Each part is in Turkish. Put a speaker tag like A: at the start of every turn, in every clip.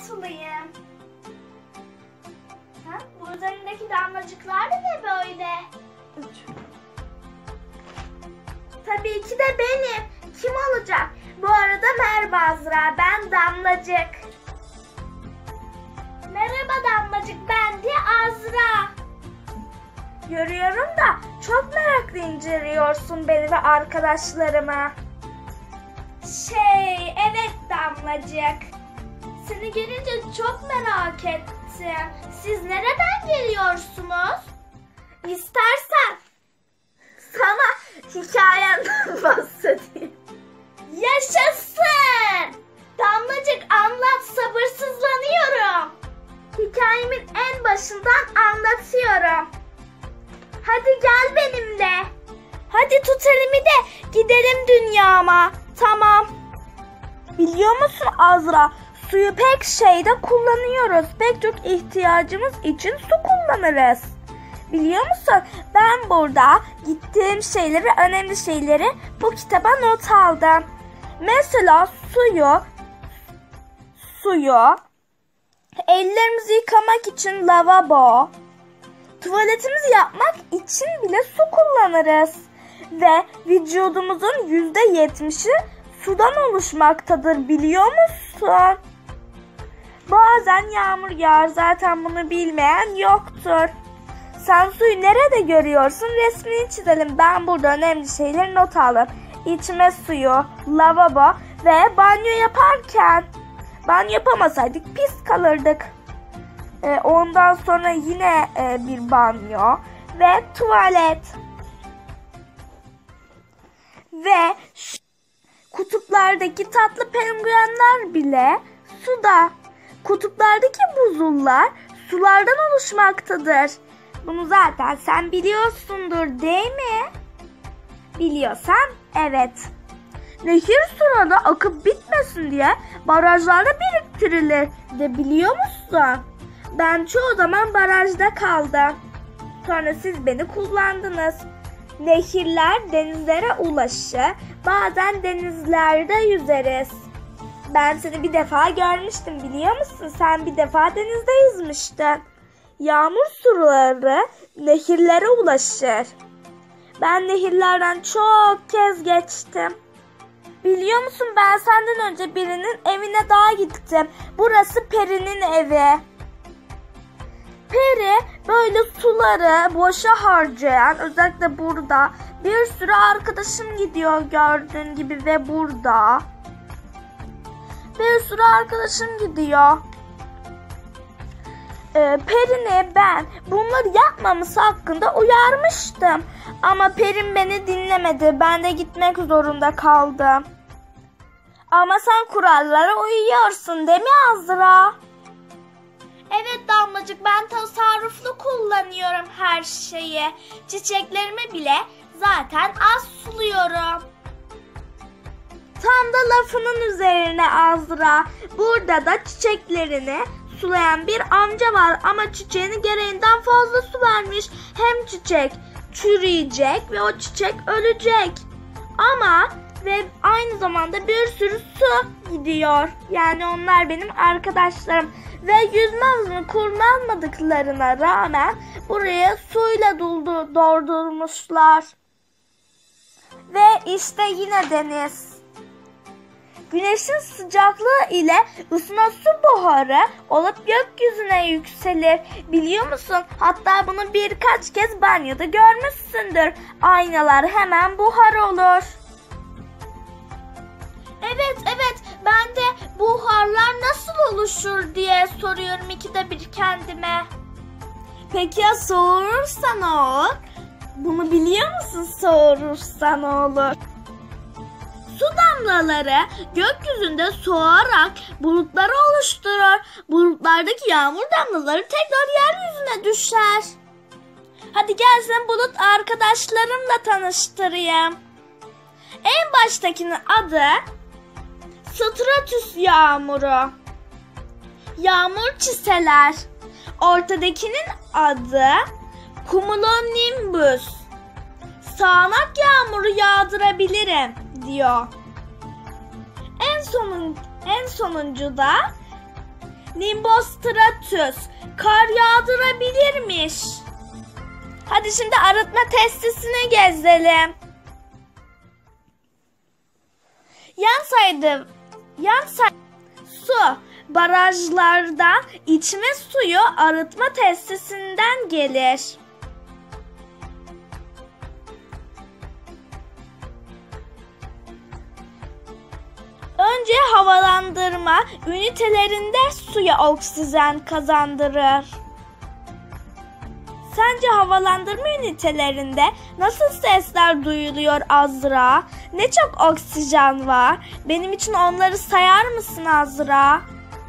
A: sulayayım. Ha? Bu üzerindeki damlacıklar da ne böyle? Tabii ki de benim. Kim olacak? Bu arada merhaba Azra, ben Damlacık. Merhaba Damlacık, ben de Azra. Görüyorum da çok meraklı inceliyorsun beni ve arkadaşlarımı. Evet Damlacık. Seni görünce çok merak ettim. Siz nereden geliyorsunuz? İstersen sana hikayemden bahsedeyim. Yaşasın! Damlacık anlat, sabırsızlanıyorum. Hikayemin en başından anlatıyorum. Hadi gel benimle. Hadi tut elimi de gidelim dünyama. Tamam. Biliyor musun Azra? Suyu pek şeyde kullanıyoruz. Pek çok ihtiyacımız için su kullanırız. Biliyor musun? Ben burada gittiğim şeyleri, önemli şeyleri bu kitaba not aldım. Mesela suyu, ellerimizi yıkamak için lavabo, tuvaletimizi yapmak için bile su kullanırız. Ve vücudumuzun %70'i sudan oluşmaktadır, biliyor musun? Bazen yağmur yağar, zaten bunu bilmeyen yoktur. Sen suyu nerede görüyorsun? Resmini çizelim. Ben burada önemli şeyleri not aldım. İçme suyu, lavabo ve banyo yaparken. Banyo yapamasaydık pis kalırdık. Ondan sonra yine bir banyo ve tuvalet. Ve kutuplardaki tatlı penguenler bile suda. Kutuplardaki buzullar sulardan oluşmaktadır. Bunu zaten sen biliyorsundur, değil mi? Biliyorsan evet. Nehir suları akıp bitmesin diye barajlarda biriktirilir de, biliyor musun? Ben çoğu zaman barajda kaldım. Sonra siz beni kullandınız. Nehirler denizlere ulaşır. Bazen denizlerde yüzeriz. Ben seni bir defa görmüştüm, biliyor musun? Sen bir defa denizde yüzmüştün. Yağmur suları nehirlere ulaşır. Ben nehirlerden çok kez geçtim. Biliyor musun, ben senden önce birinin evine daha gittim. Burası Peri'nin evi. Peri böyle suları boşa harcayan, özellikle burada bir sürü arkadaşım gidiyor gördüğün gibi ve burada bir sürü arkadaşım gidiyor. Peri'ne ben bunları yapmaması hakkında uyarmıştım. Ama Perin beni dinlemedi. Ben de gitmek zorunda kaldım. Ama sen kurallara uyuyorsun, değil mi Azra? Evet Damlacık, ben tasarruflu kullanıyorum her şeyi. Çiçeklerimi bile zaten az suluyorum. Tam da lafının üzerine Azra. Burada da çiçeklerini sulayan bir amca var ama çiçeğini gereğinden fazla su vermiş. Hem çiçek çürüyecek ve o çiçek ölecek. Ama ve aynı zamanda bir sürü su gidiyor. Yani onlar benim arkadaşlarım. Ve yüzme havuzunu kullanmadıklarına rağmen buraya suyla doldurmuşlar. Ve işte yine deniz. Güneşin sıcaklığı ile ısınan su buharı olup gökyüzüne yükselir. Biliyor musun? Hatta bunu birkaç kez banyoda görmüşsündür. Aynalar hemen buhar olur. Evet, ben de buharlar nasıl oluşur diye soruyorum ikide bir kendime. Peki ya soğurursa ne olur? Bunu biliyor musun, soğurursa ne olur? Su damlaları gökyüzünde soğuyarak bulutları oluşturur. Bulutlardaki yağmur damlaları tekrar yeryüzüne düşer. Hadi gel seni bulut arkadaşlarımla tanıştırayım. En baştakinin adı Stratüs yağmuru. Yağmur çiseler. Ortadakinin adı Cumulonimbus. Sağanak yağmuru yağdırabilirim diyor. En sonuncu da Nimbus stratus kar yağdırabilirmiş. Hadi şimdi arıtma testisini gezelim. Su barajlardan içme suyu arıtma tesisinden gelir. Önce havalandırma ünitelerinde suya oksijen kazandırır. Sence havalandırma ünitelerinde nasıl sesler duyuluyor Azra? Ne çok oksijen var. Benim için onları sayar mısın Azra?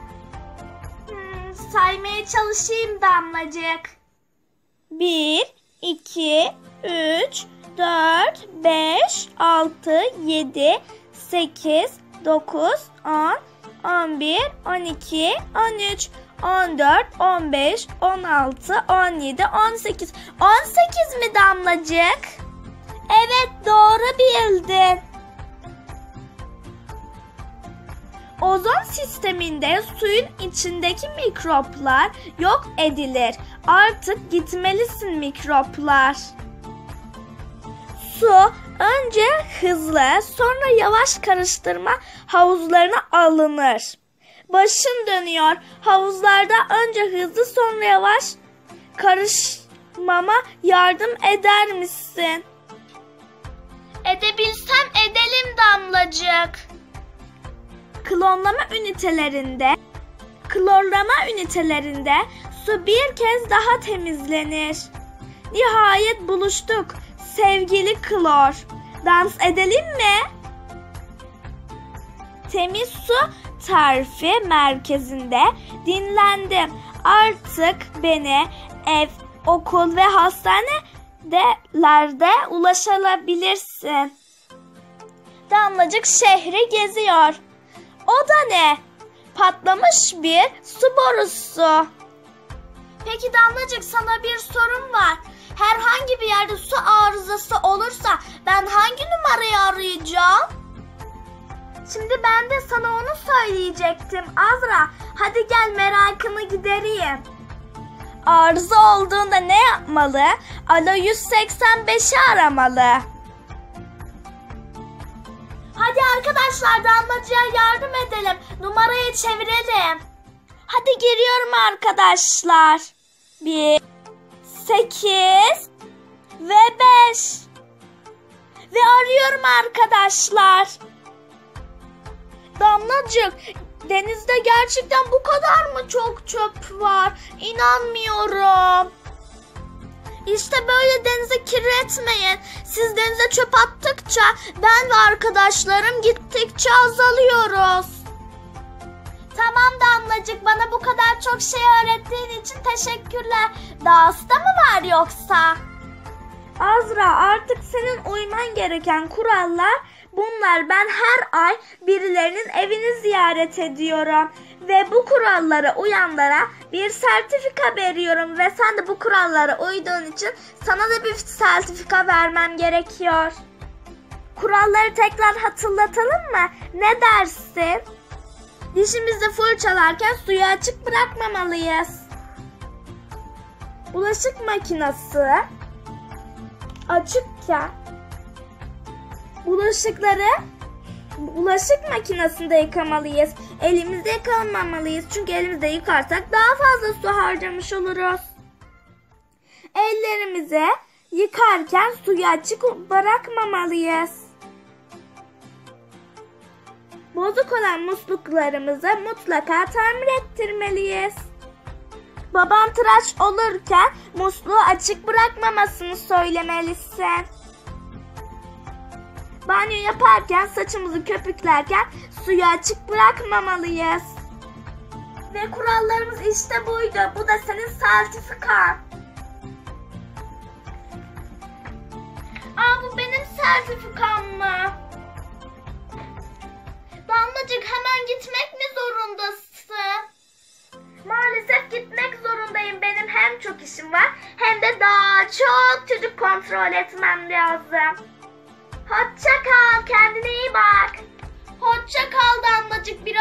A: Saymaya çalışayım Damlacık. 1, 2, 3, 4, 5, 6, 7, 8, 9, 10, 11, 12, 13, 14, 15, 16, 17, 18. 18 mi Damlacık? Evet, doğru bildin. Ozon sisteminde suyun içindeki mikroplar yok edilir. Artık gitmelisin mikroplar. Su önce hızlı sonra yavaş karıştırma havuzlarına alınır. Başın dönüyor. Havuzlarda önce hızlı sonra yavaş karışmama yardım eder misin? Edebilsem edelim Damlacık. Klorlama ünitelerinde su bir kez daha temizlenir. Nihayet buluştuk sevgili klor. Dans edelim mi? Temiz su tarifi merkezinde dinlendim. Artık beni ev, okul ve hastanelerde ulaşabilirsin. Damlacık şehri geziyor. O da ne? Patlamış bir su borusu. Peki Damlacık, sana bir sorum var. Herhangi bir yerde su arızası olursa ben hangi numarayı arayacağım? Şimdi ben de sana onu söyleyecektim Azra. Hadi gel, merakını gidereyim. Arıza olduğunda ne yapmalı? Alo 185'i aramalı. Hadi arkadaşlar, Damlacık'a yardım edelim. Numarayı çevirelim. Hadi giriyorum arkadaşlar. 1, 8 ve 5. Ve arıyorum arkadaşlar. Damlacık, denizde gerçekten bu kadar mı çok çöp var? İnanmıyorum. İşte böyle denize kirletmeyin. Siz denize çöp attıkça ben ve arkadaşlarım gittikçe azalıyoruz. Tamam Damlacık, bana bu kadar çok şey öğrettiğin için teşekkürler. Dahası da mı var yoksa? Azra, artık senin uyman gereken kurallar bunlar. Ben her ay birilerinin evini ziyaret ediyorum. Ve bu kurallara uyanlara bir sertifika veriyorum. Ve sen de bu kurallara uyduğun için sana da bir sertifika vermem gerekiyor. Kuralları tekrar hatırlatalım mı? Ne dersin? Dişimizi fırçalarken suyu açık bırakmamalıyız. Bulaşık makinesi açıkken bulaşık makinesinde yıkamalıyız. Elimizde yıkamamalıyız. Çünkü elimizde yıkarsak daha fazla su harcamış oluruz. Ellerimizi yıkarken suyu açık bırakmamalıyız. Bozuk olan musluklarımızı mutlaka tamir ettirmeliyiz. Babam tıraş olurken musluğu açık bırakmamasını söylemelisin. Banyo yaparken, saçımızı köpüklerken suyu açık bırakmamalıyız. Ve kurallarımız işte buydu. Bu da senin sertifikan. Bu benim sertifikam mı? Damlacık, hemen gitmek mi zorundasın? Maalesef gitmek zorundayım. Benim hem çok işim var hem de daha çok çocuk kontrol etmem lazım. Hoşça kal, kendine iyi bak. Hoşça kal Damlacık, bir